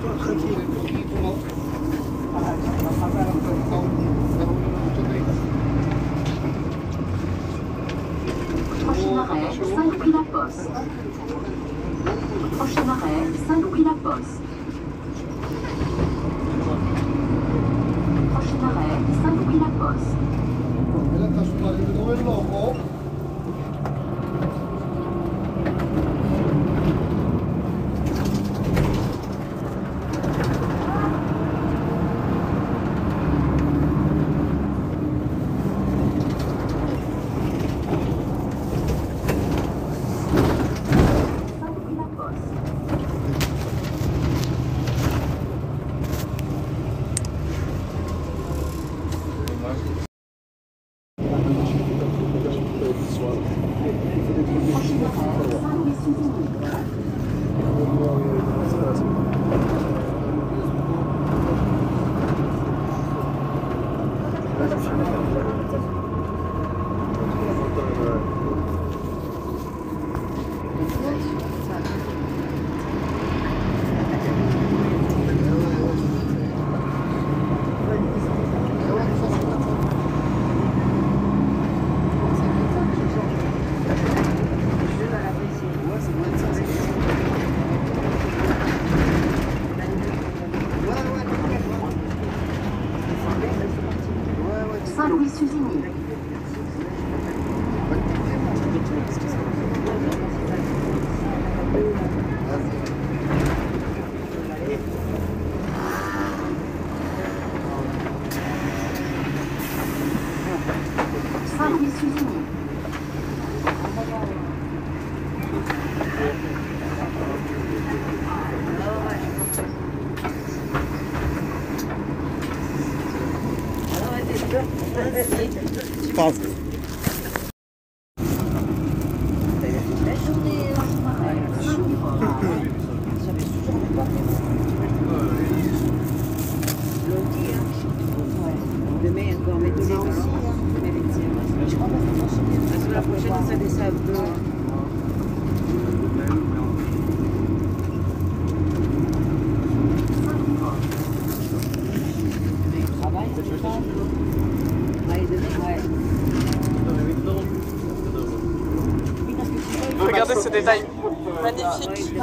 Prochain arrêt, Saint-Louis-la-Poste. Prochain arrêt, Saint-Louis-la-Poste. Prochain arrêt, Saint-Louis-la-Poste. Saint-Louis-Suzigny. Saint-Louis-Suzigny. Pause. Demain encore, mais tous les aussi. Parce que la prochaine, ça descend un peu. Regardez ce détail magnifique.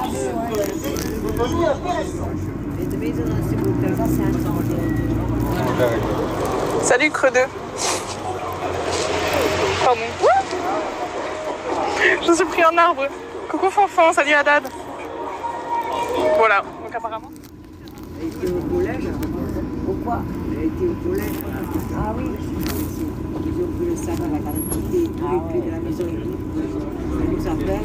Salut Creux 2. Pardon. Je suis pris en arbre. Coucou Fanfan, salut Haddad. Voilà, donc apparemment. Elle était au collège. Pourquoi? Elle était au collège. Ah oui. Ils ont pris le sac à la carte d'identité, tous les clés de la maison et tout. Elle nous appelle.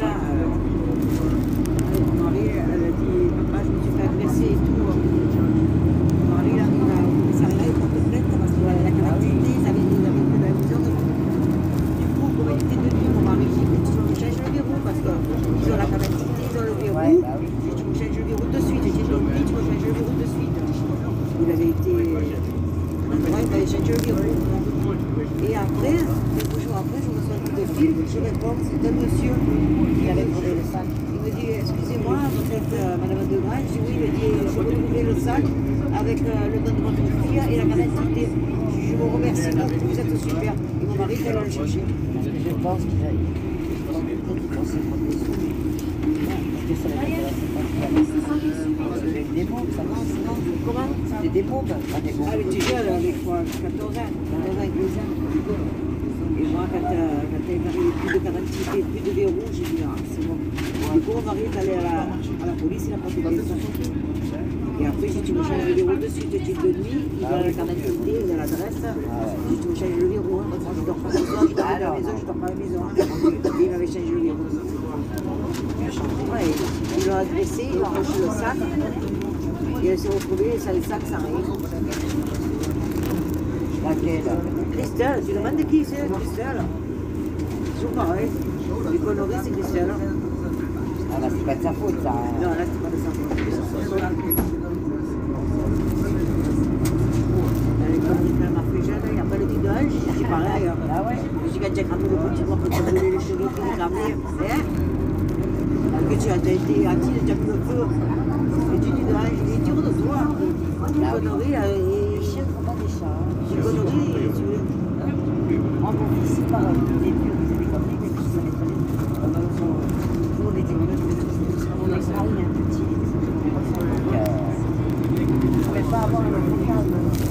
Mon mari, elle a dit, papa, je me suis fait agresser et tout. Mon mari, il a commissariat, il porte plainte parce que la carte d'identité, ils avaient pris de la maison et tout. Du coup, comme il était de nuit, mon mari, j'ai dit, tu me changes le verrou parce qu'ils ont la carte d'identité, ils ont le verrou. Si tu me changes le verrou de suite, j'ai dit, donc, tu me changes le verrou de suite. Il avait été. Il avait changé le verrou. Et après, quelques jours après, je reçois un coup de fil, je réponds, c'est un monsieur qui avait trouvé le sac. Il me dit, excusez-moi, vous êtes madame Degray? Je dis oui, il me dit, je vais trouver le sac avec le nom de votre fille et la carte d'identité. Je vous remercie beaucoup, vous êtes super. Et mon mari, elle a le cherché. Je pense qu'il a des bombes, ça marche, non? Comment? C'était des bombes, pas des bombes. Ah, elle était jeune, avec quoi? 14 ans, 15 ans. Et moi, quand elle n'avait plus de carte d'identité, plus de verrou, j'ai dit, ah, c'est bon. Du coup, mon mari est allé à la police, il a pas trouvé ça. Et après, j'ai dit, tu me changes le verrou de suite, tu es de nuit, il a la carte d'identité, il a l'adresse. J'ai dit, tu me changes le verrou, hein, parce que je dors pas à la maison, je dors à la maison, je dors pas à la maison. Et il m'avait changé le verrou. Ouais, il l'a agressé, il a arraché le sac. Et elle s'est retrouvée, ça le sac sans rien. Laquelle? Christelle, tu demandes de qui c'est, Christelle? Toujours pareil. Les conneries, c'est Christelle. Ah là, c'est pas de sa faute, ça. Non, là, c'est pas de sa faute. Les conneries qu'elle m'a fait jeune, il n'y a pas le dit d'âge, c'est pareil. Ah ouais? Je dis quand j'ai cramé le petit, moi, quand j'ai brûlé les cheveux, tout cramé. Que tu as été actif, tu as pris le feu. Et tu dis, il est dur de toi. Les conneries, Les chiens ne font pas des chats. les conneries, tu veux. Moi, mon fils, c'est pareil. Au début, on faisait des conneries, mais puis ça les fallait. Nous, on était on est pareil, un petit. Donc, on ne pouvait pas avoir le calme.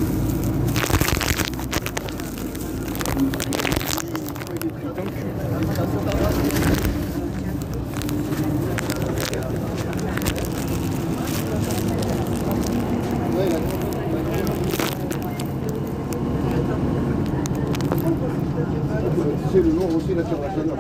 C'est le nom aussi l'international.